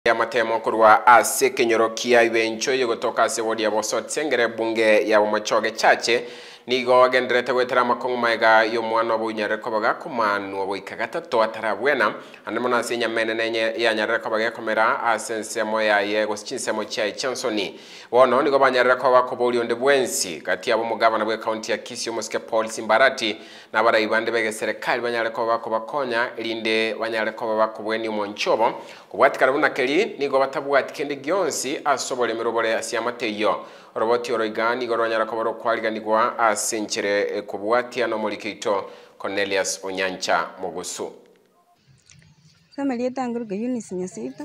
Ya matemo kurwa ase kenyorokia ibencho yogotoka ase wodi ya Bosot sengere bunge ya Bomachoge chache nigo gendrete gwetera makongo maiga yo mwana obo nyareko baga kumanu obo ikagatatu atarabwena andemona ase nyamene nenye ya nyareko baga komera asense moya ye gosichinse mo chai chansoni wono nigo banyareko bakoboli onde bwensi kati abo mugabana bwe county ya Kisii Muske Paul Simbarati na bara ibande bege serikali banyareko bakobakonya linde banyareko bakobweni monchobo kubwatikara bunakeli nigo batabwati kende gyonsi asobole mirobole asiamateyo roboti oroigani goronyara koboro kwaliganirwa asenchere kubwati ano mulikeito Cornelius Onyancha Mogusu family yetanguruka Eunice Nyasita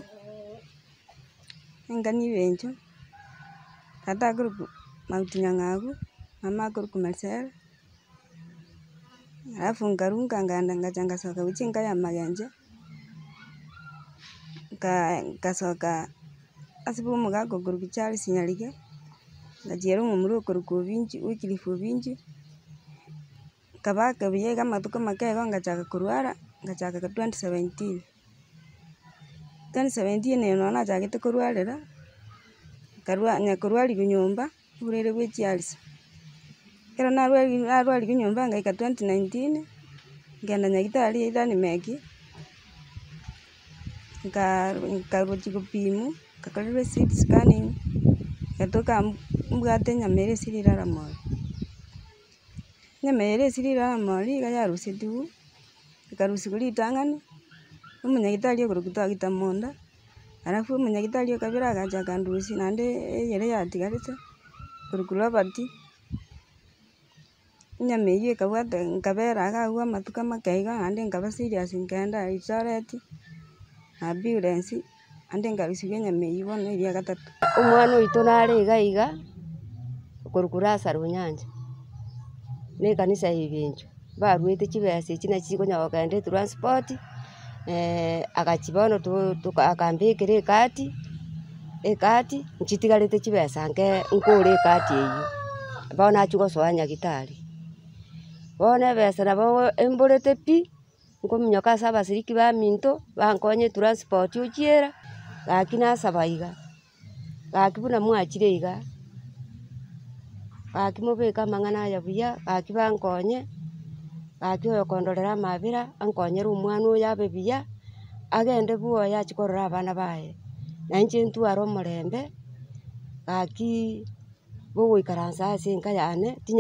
ngani benjo tata guruku Mauti Nyangagu mama guruku Marcel alafu ngarunga nganda ngachanga soka uchinga ya magenje kasoka asibu mugago guruku Charles Nyarige ngajero mumuru guruku binji ukilifu binji kabaka biyega matuko makego ngachaka kurwara ngachaka 2017 neno nachagite kurwarira kurwari kunyumba urere gwe Charles kero narwari kunyumba ngaika 2019 ngenda nyagitari ida ni meki nkaruti kupimu kakalwe CT scanning gatoka mbwate nyamere sirira mori nyamere sirira mori gayarusi tu karusi kuri tangani umunyagitari kurukuta gitamonda alafu umunyagitari kabira gaja kandusi nande yere yatigarite kurukura bati nyameye kabwate nkabera agagwa matuka makaiga ande nkaba serious nkenda itareti ambulance ande ngabisiga nyameye bono iri gatatu umwana wito nare igaiga kurukura Sarunyanja ne kanisa ibenjo barwete kibese kina kikonya wakande transport akachibono akambekere ekati nchitigarite kibesa nke nkore ekati eyo bona achuko soanya gitari bona besa nabo emborete pi nkomunyoka saba siriki ba minto bankonye transport uchiera gakina sabaiga gakibuna mwachireiga gakimobeka mangana ya buya gakibankonye gakioyo kondorera mabira ankonyera umwana oyabe biya agende buo yachikorora abana baye nanje ntwaro morembe gaki bogo ikaransa ase nkayane